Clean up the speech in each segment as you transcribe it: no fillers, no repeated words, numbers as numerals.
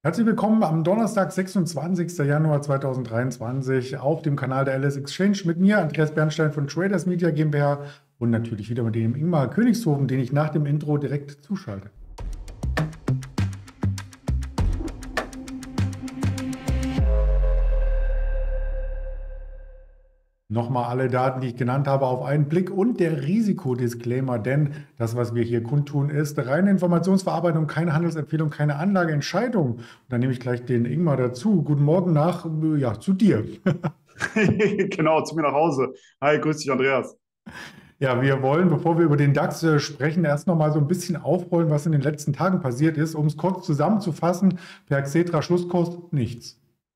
Herzlich willkommen am Donnerstag, 26. Januar 2023 auf dem Kanal der LS Exchange mit mir, Andreas Bernstein von Traders Media GmbH und natürlich wieder mit dem Ingmar Königshofen, den ich nach dem Intro direkt zuschalte. Nochmal alle Daten, die ich genannt habe, auf einen Blick und der Risikodisclaimer, denn das, was wir hier kundtun, ist reine Informationsverarbeitung, keine Handelsempfehlung, keine Anlageentscheidung. Und dann nehme ich gleich den Ingmar dazu. Guten Morgen zu dir. Genau, zu mir nach Hause. Hi, grüß dich, Andreas. Ja, wir wollen, bevor wir über den DAX sprechen, erst noch mal so ein bisschen aufrollen, was in den letzten Tagen passiert ist. Um es kurz zusammenzufassen, per Xetra Schlusskurs nichts.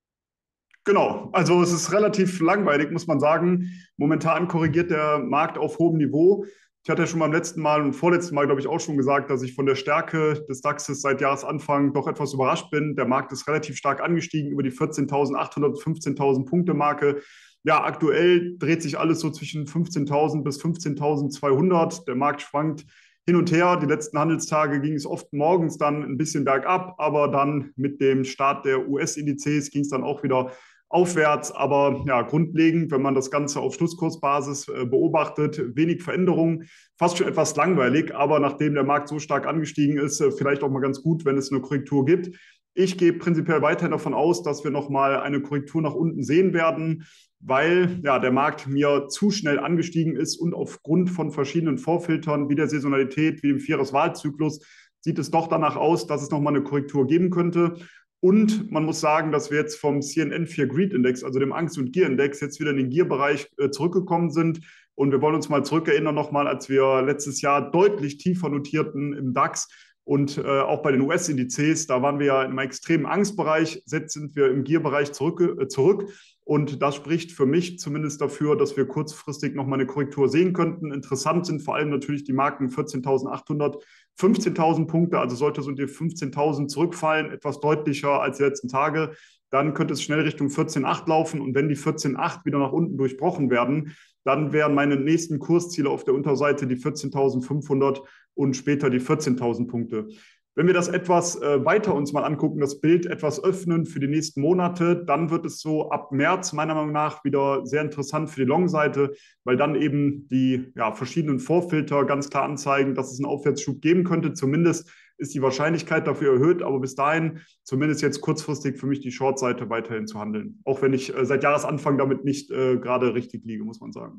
Genau, also es ist relativ langweilig, muss man sagen. Momentan korrigiert der Markt auf hohem Niveau. Ich hatte ja schon beim letzten Mal und vorletzten Mal, glaube ich, auch schon gesagt, dass ich von der Stärke des DAXes seit Jahresanfang doch etwas überrascht bin. Der Markt ist relativ stark angestiegen über die 14.800, 15.000 Punkte Marke. Ja, aktuell dreht sich alles so zwischen 15.000 bis 15.200. Der Markt schwankt hin und her. Die letzten Handelstage ging es oft morgens dann ein bisschen bergab, aber dann mit dem Start der US-Indizes ging es dann auch wieder aufwärts, aber ja, grundlegend, wenn man das Ganze auf Schlusskursbasis beobachtet, wenig Veränderung, fast schon etwas langweilig, aber nachdem der Markt so stark angestiegen ist, vielleicht auch mal ganz gut, wenn es eine Korrektur gibt. Ich gehe prinzipiell weiterhin davon aus, dass wir nochmal eine Korrektur nach unten sehen werden, weil ja, der Markt mir zu schnell angestiegen ist und aufgrund von verschiedenen Vorfiltern wie der Saisonalität, wie dem Vierjahreswahlzyklus, sieht es doch danach aus, dass es nochmal eine Korrektur geben könnte. Und man muss sagen, dass wir jetzt vom CNN 4 Greed Index, also dem Angst- und Gier-Index, jetzt wieder in den Gier-Bereich zurückgekommen sind. Und wir wollen uns mal zurückerinnern nochmal, als wir letztes Jahr deutlich tiefer notierten im DAX und auch bei den US-Indizes, da waren wir ja in einem extremen Angstbereich, jetzt sind wir im Gier-Bereich zurück. Und das spricht für mich zumindest dafür, dass wir kurzfristig nochmal eine Korrektur sehen könnten. Interessant sind vor allem natürlich die Marken 14.800, 15.000 Punkte, also sollte so die 15.000 zurückfallen, etwas deutlicher als die letzten Tage, dann könnte es schnell Richtung 14.8 laufen und wenn die 14.8 wieder nach unten durchbrochen werden, dann wären meine nächsten Kursziele auf der Unterseite die 14.500 und später die 14.000 Punkte. Wenn wir das etwas weiter uns mal angucken, das Bild etwas öffnen für die nächsten Monate, dann wird es so ab März meiner Meinung nach wieder sehr interessant für die Long-Seite, weil dann eben die verschiedenen Vorfilter ganz klar anzeigen, dass es einen Aufwärtsschub geben könnte. Zumindest ist die Wahrscheinlichkeit dafür erhöht, aber bis dahin zumindest jetzt kurzfristig für mich die Short-Seite weiterhin zu handeln. Auch wenn ich seit Jahresanfang damit nicht gerade richtig liege, muss man sagen.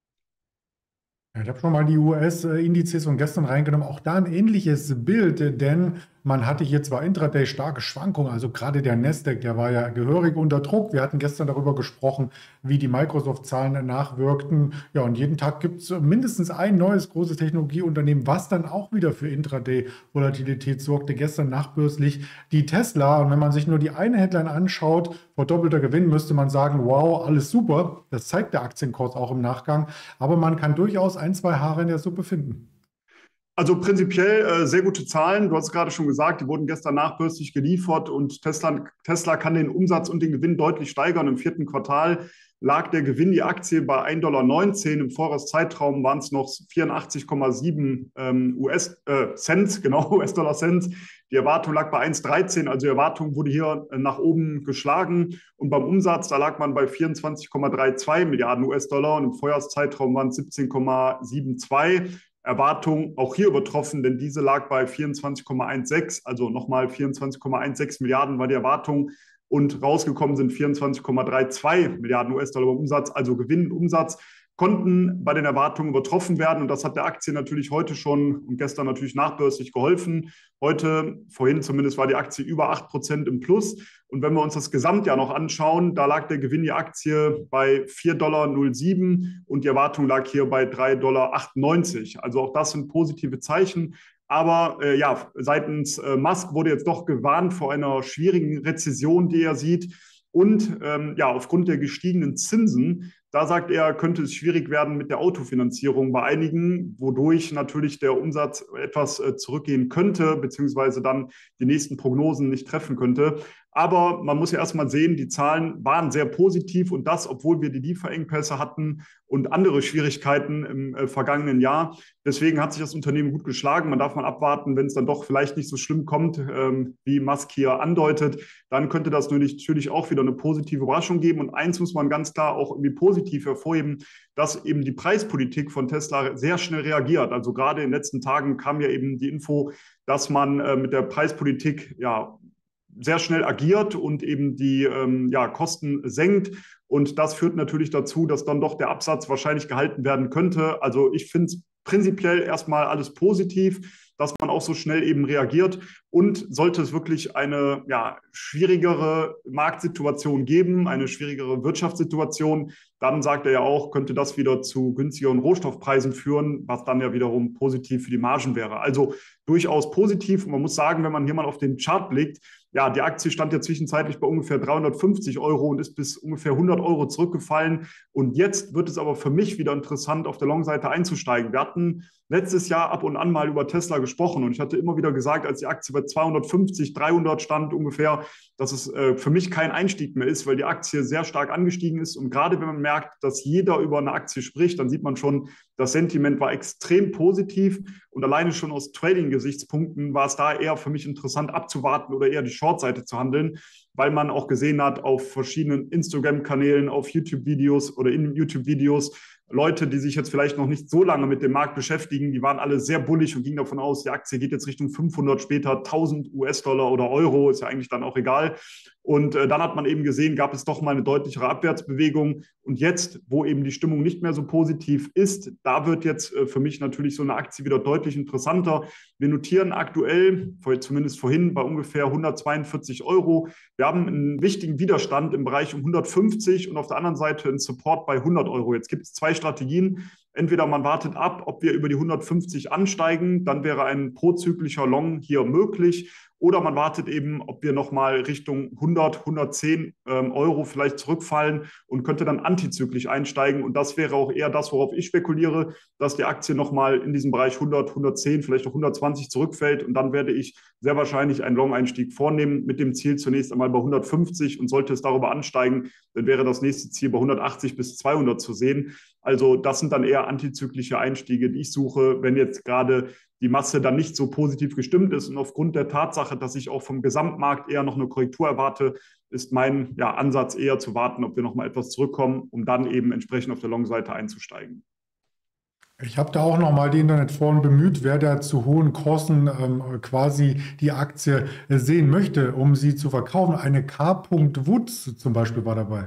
Ja, ich habe schon mal die US-Indizes von gestern reingenommen. Auch da ein ähnliches Bild, denn man hatte hier zwar intraday starke Schwankungen, also gerade der Nasdaq, der war ja gehörig unter Druck. Wir hatten gestern darüber gesprochen, wie die Microsoft-Zahlen nachwirkten. Ja, und jeden Tag gibt es mindestens ein neues großes Technologieunternehmen, was dann auch wieder für Intraday-Volatilität sorgte. Gestern nachbörslich die Tesla. Und wenn man sich nur die eine Headline anschaut, verdoppelter Gewinn, müsste man sagen, wow, alles super. Das zeigt der Aktienkurs auch im Nachgang. Aber man kann durchaus ein, zwei Haare in der Suppe finden. Also prinzipiell sehr gute Zahlen. Du hast es gerade schon gesagt, die wurden gestern nachbörslich geliefert und Tesla kann den Umsatz und den Gewinn deutlich steigern. Im vierten Quartal lag der Gewinn die Aktie bei 1,19 $. Im Vorjahreszeitraum waren es noch 84,7 US-Cent, genau, US-Dollar-Cent. Die Erwartung lag bei 1,13, also die Erwartung wurde hier nach oben geschlagen. Und beim Umsatz, da lag man bei 24,32 Milliarden US-Dollar und im Vorjahreszeitraum waren es 17,72. Erwartung auch hier übertroffen, denn diese lag bei 24,16, also nochmal 24,16 Milliarden war die Erwartung und rausgekommen sind 24,32 Milliarden US-Dollar beim Umsatz, also Gewinn und Umsatz konnten bei den Erwartungen übertroffen werden und das hat der Aktie natürlich heute schon und gestern natürlich nachbörslich geholfen. Heute, vorhin zumindest, war die Aktie über 8% im Plus und wenn wir uns das Gesamtjahr noch anschauen, da lag der Gewinn der Aktie bei 4,07 $ und die Erwartung lag hier bei 3,98 $. Also auch das sind positive Zeichen. Aber seitens Musk wurde jetzt doch gewarnt vor einer schwierigen Rezession, die er sieht. Und aufgrund der gestiegenen Zinsen, da sagt er, könnte es schwierig werden mit der Autofinanzierung bei einigen, wodurch natürlich der Umsatz etwas zurückgehen könnte, beziehungsweise dann die nächsten Prognosen nicht treffen könnte. Aber man muss ja erstmal sehen, die Zahlen waren sehr positiv und das, obwohl wir die Lieferengpässe hatten und andere Schwierigkeiten im vergangenen Jahr. Deswegen hat sich das Unternehmen gut geschlagen. Man darf mal abwarten, wenn es dann doch vielleicht nicht so schlimm kommt, wie Musk hier andeutet, dann könnte das natürlich auch wieder eine positive Überraschung geben. Und eins muss man ganz klar auch irgendwie positiv hervorheben, dass eben die Preispolitik von Tesla sehr schnell reagiert. Also gerade in den letzten Tagen kam ja eben die Info, dass man mit der Preispolitik ja sehr schnell agiert und eben die Kosten senkt. Und das führt natürlich dazu, dass dann doch der Absatz wahrscheinlich gehalten werden könnte. Also ich finde es prinzipiell erstmal alles positiv, dass man auch so schnell eben reagiert. Und sollte es wirklich eine schwierigere Marktsituation geben, eine schwierigere Wirtschaftssituation, dann sagt er ja auch, könnte das wieder zu günstigeren Rohstoffpreisen führen, was dann ja wiederum positiv für die Margen wäre. Also durchaus positiv. Und man muss sagen, wenn man hier mal auf den Chart blickt, ja, die Aktie stand ja zwischenzeitlich bei ungefähr 350 Euro und ist bis ungefähr 100 Euro zurückgefallen. Und jetzt wird es aber für mich wieder interessant, auf der Long-Seite einzusteigen. Wir hatten letztes Jahr ab und an mal über Tesla gesprochen und ich hatte immer wieder gesagt, als die Aktie bei 250, 300 stand ungefähr, dass es für mich kein Einstieg mehr ist, weil die Aktie sehr stark angestiegen ist. Und gerade wenn man merkt, dass jeder über eine Aktie spricht, dann sieht man schon, das Sentiment war extrem positiv und alleine schon aus Trading-Gesichtspunkten war es da eher für mich interessant abzuwarten oder eher die Short-Seite zu handeln, weil man auch gesehen hat auf verschiedenen Instagram-Kanälen, auf YouTube-Videos oder in YouTube-Videos, Leute, die sich jetzt vielleicht noch nicht so lange mit dem Markt beschäftigen, die waren alle sehr bullig und gingen davon aus, die Aktie geht jetzt Richtung 500, später 1000 US-Dollar oder Euro, ist ja eigentlich dann auch egal. Und dann hat man eben gesehen, gab es doch mal eine deutlichere Abwärtsbewegung. Und jetzt, wo eben die Stimmung nicht mehr so positiv ist, da wird jetzt für mich natürlich so eine Aktie wieder deutlich interessanter. Wir notieren aktuell, zumindest vorhin, bei ungefähr 142 Euro. Wir haben einen wichtigen Widerstand im Bereich um 150 und auf der anderen Seite einen Support bei 100 Euro. Jetzt gibt es zwei Strategien. Entweder man wartet ab, ob wir über die 150 ansteigen, dann wäre ein prozyklischer Long hier möglich. Oder man wartet eben, ob wir nochmal Richtung 100, 110 Euro vielleicht zurückfallen und könnte dann antizyklisch einsteigen. Und das wäre auch eher das, worauf ich spekuliere, dass die Aktie nochmal in diesem Bereich 100, 110, vielleicht auch 120 zurückfällt. Und dann werde ich sehr wahrscheinlich einen Long-Einstieg vornehmen mit dem Ziel zunächst einmal bei 150. Und sollte es darüber ansteigen, dann wäre das nächste Ziel bei 180 bis 200 zu sehen. Also das sind dann eher antizyklische Einstiege, die ich suche, wenn jetzt gerade die Masse dann nicht so positiv gestimmt ist. Und aufgrund der Tatsache, dass ich auch vom Gesamtmarkt eher noch eine Korrektur erwarte, ist mein Ansatz eher zu warten, ob wir noch mal etwas zurückkommen, um dann eben entsprechend auf der Long-Seite einzusteigen. Ich habe da auch noch mal die Internetforen bemüht, wer da zu hohen Kursen quasi die Aktie sehen möchte, um sie zu verkaufen. Eine K. Woods zum Beispiel war dabei.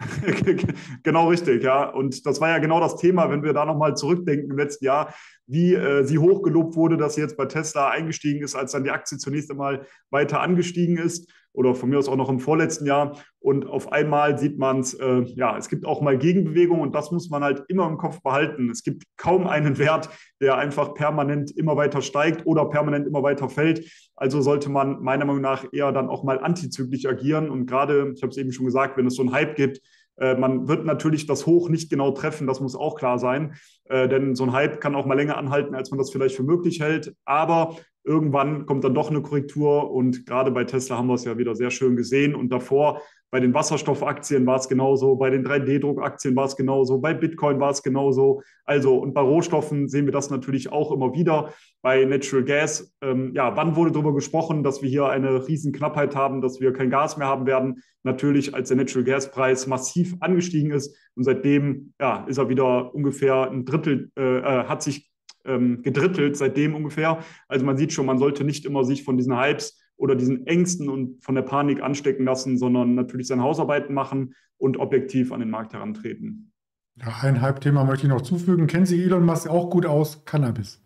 Genau richtig, ja. Und das war ja genau das Thema, wenn wir da nochmal zurückdenken im letzten Jahr, wie sie hochgelobt wurde, dass sie jetzt bei Tesla eingestiegen ist, als dann die Aktie zunächst einmal weiter angestiegen ist oder von mir aus auch noch im vorletzten Jahr. Und auf einmal sieht man es, es gibt auch mal Gegenbewegung und das muss man halt immer im Kopf behalten. Es gibt kaum einen Wert, der einfach permanent immer weiter steigt oder permanent immer weiter fällt. Also sollte man meiner Meinung nach eher dann auch mal antizyklisch agieren. Und gerade, ich habe es eben schon gesagt, wenn es so einen Hype gibt, man wird natürlich das Hoch nicht genau treffen, das muss auch klar sein, denn so ein Hype kann auch mal länger anhalten, als man das vielleicht für möglich hält. Aber irgendwann kommt dann doch eine Korrektur und gerade bei Tesla haben wir es ja wieder sehr schön gesehen. Und davor bei den Wasserstoffaktien war es genauso, bei den 3D-Druckaktien war es genauso, bei Bitcoin war es genauso. Also und bei Rohstoffen sehen wir das natürlich auch immer wieder. Bei Natural Gas, wann wurde darüber gesprochen, dass wir hier eine Riesenknappheit haben, dass wir kein Gas mehr haben werden? Natürlich, als der Natural Gas Preis massiv angestiegen ist und seitdem ist er wieder ungefähr ein Drittel, hat sich gedrittelt seitdem ungefähr. Also man sieht schon, man sollte nicht immer sich von diesen Hypes oder diesen Ängsten und von der Panik anstecken lassen, sondern natürlich seine Hausarbeiten machen und objektiv an den Markt herantreten. Ja, ein Hype-Thema möchte ich noch zufügen. Kennen Sie Elon Musk auch gut aus? Cannabis.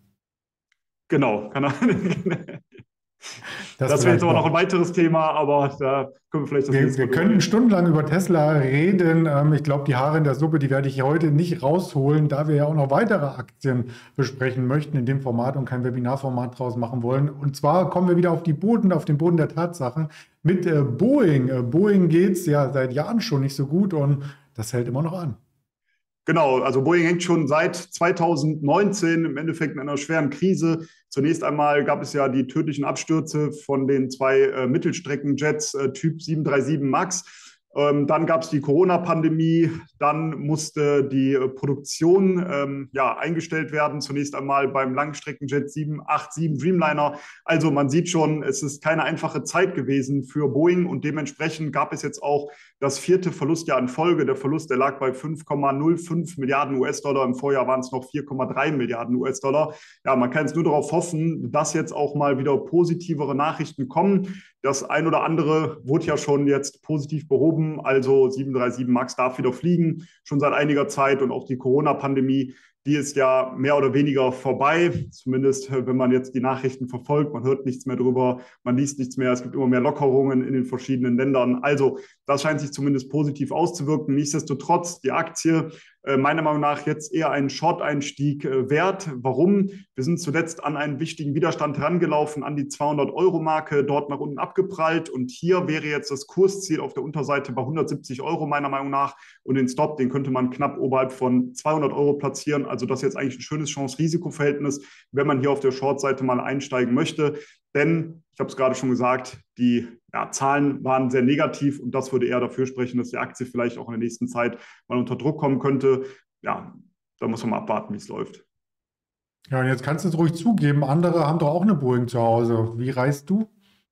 Genau, kann er. Das wäre jetzt aber noch ein weiteres Thema, aber da können wir vielleicht das nächste Mal. Wir könnten stundenlang über Tesla reden. Ich glaube, die Haare in der Suppe, die werde ich heute nicht rausholen, da wir ja auch noch weitere Aktien besprechen möchten in dem Format und kein Webinarformat draus machen wollen. Und zwar kommen wir wieder auf den Boden der Tatsachen mit Boeing. Boeing geht es ja seit Jahren schon nicht so gut und das hält immer noch an. Genau, also Boeing hängt schon seit 2019 im Endeffekt in einer schweren Krise. Zunächst einmal gab es ja die tödlichen Abstürze von den zwei Mittelstreckenjets Typ 737 MAX. Dann gab es die Corona-Pandemie, dann musste die Produktion ja, eingestellt werden, zunächst einmal beim Langstreckenjet 787 Dreamliner. Also man sieht schon, es ist keine einfache Zeit gewesen für Boeing und dementsprechend gab es jetzt auch das vierte Verlustjahr in Folge. Der Verlust, der lag bei 5,05 Milliarden US-Dollar. Im Vorjahr waren es noch 4,3 Milliarden US-Dollar. Ja, man kann jetzt nur darauf hoffen, dass jetzt auch mal wieder positivere Nachrichten kommen. Das ein oder andere wurde ja schon jetzt positiv behoben. Also 737 MAX darf wieder fliegen, schon seit einiger Zeit. Und auch die Corona-Pandemie, die ist ja mehr oder weniger vorbei. Zumindest, wenn man jetzt die Nachrichten verfolgt. Man hört nichts mehr drüber, man liest nichts mehr. Es gibt immer mehr Lockerungen in den verschiedenen Ländern. Also das scheint sich zumindest positiv auszuwirken. Nichtsdestotrotz, die Aktie meiner Meinung nach jetzt eher einen Short-Einstieg wert. Warum? Wir sind zuletzt an einen wichtigen Widerstand herangelaufen, an die 200-Euro-Marke, dort nach unten abgeprallt. Und hier wäre jetzt das Kursziel auf der Unterseite bei 170 Euro meiner Meinung nach. Und den Stop, den könnte man knapp oberhalb von 200 Euro platzieren. Also das ist jetzt eigentlich ein schönes Chance-Risiko-Verhältnis, wenn man hier auf der Short-Seite mal einsteigen möchte. Denn, ich habe es gerade schon gesagt, die Zahlen waren sehr negativ und das würde eher dafür sprechen, dass die Aktie vielleicht auch in der nächsten Zeit mal unter Druck kommen könnte. Ja, da muss man mal abwarten, wie es läuft. Ja, und jetzt kannst du es ruhig zugeben, andere haben doch auch eine Boeing zu Hause. Wie reist du?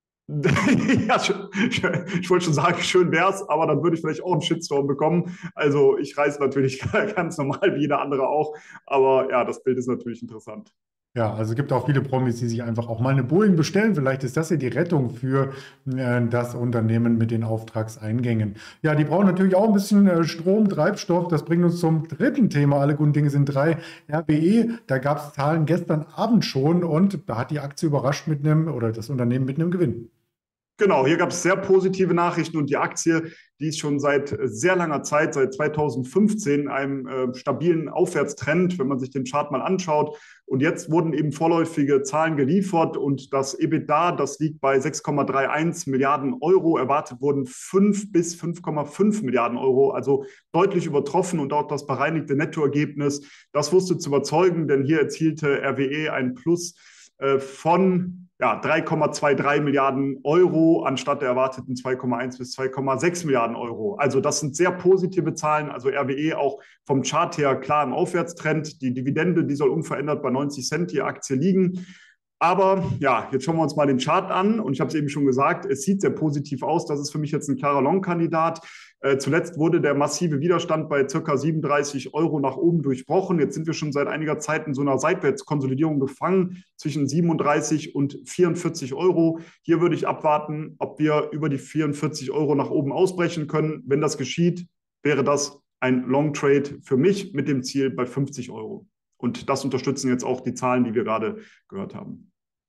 Ja, ich wollte schon sagen, schön wär's, aber dann würde ich vielleicht auch einen Shitstorm bekommen. Also ich reise natürlich ganz normal wie jeder andere auch, aber ja, das Bild ist natürlich interessant. Ja, also es gibt auch viele Promis, die sich einfach auch mal eine Boeing bestellen. Vielleicht ist das ja die Rettung für das Unternehmen mit den Auftragseingängen. Ja, die brauchen natürlich auch ein bisschen Strom, Treibstoff. Das bringt uns zum dritten Thema. Alle guten Dinge sind drei. RWE, da gab es Zahlen gestern Abend schon und da hat die Aktie überrascht mit einem, oder das Unternehmen mit einem Gewinn. Genau, hier gab es sehr positive Nachrichten und die Aktie, die ist schon seit sehr langer Zeit, seit 2015, in einem stabilen Aufwärtstrend, wenn man sich den Chart mal anschaut. Und jetzt wurden eben vorläufige Zahlen geliefert und das EBITDA, das liegt bei 6,31 Milliarden Euro. Erwartet wurden 5 bis 5,5 Milliarden Euro, also deutlich übertroffen und auch das bereinigte Nettoergebnis. Das wusste zu überzeugen, denn hier erzielte RWE ein Plus von 3,23 Milliarden Euro anstatt der erwarteten 2,1 bis 2,6 Milliarden Euro. Also das sind sehr positive Zahlen. Also RWE auch vom Chart her klar im Aufwärtstrend. Die Dividende, die soll unverändert bei 90 Cent die Aktie liegen. Aber ja, jetzt schauen wir uns mal den Chart an. Und ich habe es eben schon gesagt, es sieht sehr positiv aus. Das ist für mich jetzt ein klarer Long-Kandidat. Zuletzt wurde der massive Widerstand bei ca. 37 Euro nach oben durchbrochen. Jetzt sind wir schon seit einiger Zeit in so einer Seitwärtskonsolidierung gefangen zwischen 37 und 44 Euro. Hier würde ich abwarten, ob wir über die 44 Euro nach oben ausbrechen können. Wenn das geschieht, wäre das ein Long Trade für mich mit dem Ziel bei 50 Euro. Und das unterstützen jetzt auch die Zahlen, die wir gerade gehört haben.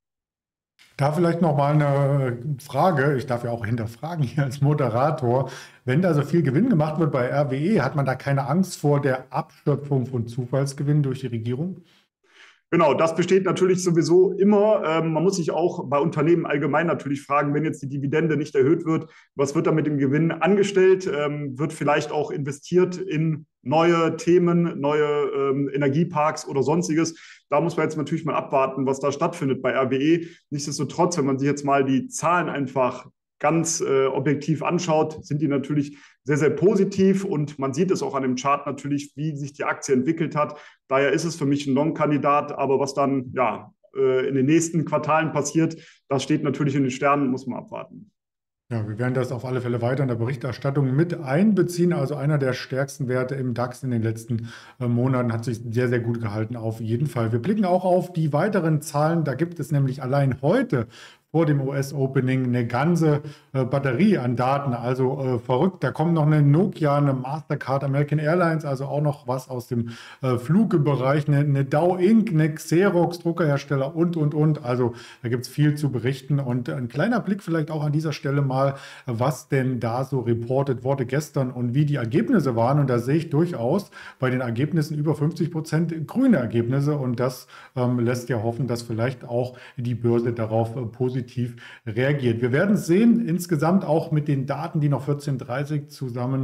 Da vielleicht noch mal eine Frage. Ich darf ja auch hinterfragen hier als Moderator. Wenn da so viel Gewinn gemacht wird bei RWE, hat man da keine Angst vor der Abschöpfung von Zufallsgewinn durch die Regierung? Genau, das besteht natürlich sowieso immer. Man muss sich auch bei Unternehmen allgemein natürlich fragen, wenn jetzt die Dividende nicht erhöht wird, was wird da mit dem Gewinn angestellt? Wird vielleicht auch investiert in neue Themen, neue Energieparks oder sonstiges? Da muss man jetzt natürlich mal abwarten, was da stattfindet bei RWE. Nichtsdestotrotz, wenn man sich jetzt mal die Zahlen einfach ganz objektiv anschaut, sind die natürlich sehr, sehr positiv und man sieht es auch an dem Chart natürlich, wie sich die Aktie entwickelt hat. Daher ist es für mich ein Long-Kandidat, aber was dann in den nächsten Quartalen passiert, das steht natürlich in den Sternen, muss man abwarten. Ja, wir werden das auf alle Fälle weiter in der Berichterstattung mit einbeziehen. Also einer der stärksten Werte im DAX in den letzten Monaten hat sich sehr, sehr gut gehalten, auf jeden Fall. Wir blicken auch auf die weiteren Zahlen. Da gibt es nämlich allein heute vor dem US-Opening eine ganze Batterie an Daten. Also verrückt. Da kommt noch eine Nokia, eine Mastercard, American Airlines, also auch noch was aus dem Flugbereich, eine Dow Inc., eine Xerox, Druckerhersteller und. Also da gibt es viel zu berichten. Und ein kleiner Blick vielleicht auch an dieser Stelle mal, was denn da so reportet wurde gestern und wie die Ergebnisse waren. Und da sehe ich durchaus bei den Ergebnissen über 50% grüne Ergebnisse. Und das lässt ja hoffen, dass vielleicht auch die Börse darauf positiv reagiert. Wir werden es sehen, insgesamt auch mit den Daten, die noch 14:30 zusammen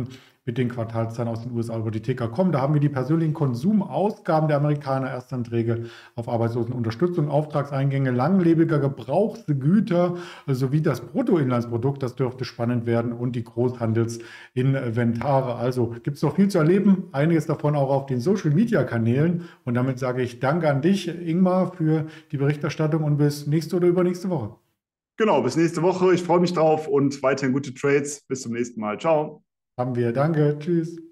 mit den Quartalszahlen aus den USA über die Ticker kommen. Da haben wir die persönlichen Konsumausgaben der Amerikaner, Erstanträge auf Arbeitslosenunterstützung, Auftragseingänge langlebiger Gebrauchsgüter sowie das Bruttoinlandsprodukt, das dürfte spannend werden, und die Großhandelsinventare. Also gibt es noch viel zu erleben, einiges davon auch auf den Social-Media-Kanälen. Und damit sage ich Danke an dich, Ingmar, für die Berichterstattung und bis nächste oder übernächste Woche. Genau, bis nächste Woche. Ich freue mich drauf und weiterhin gute Trades. Bis zum nächsten Mal. Ciao. Haben wir. Danke. Tschüss.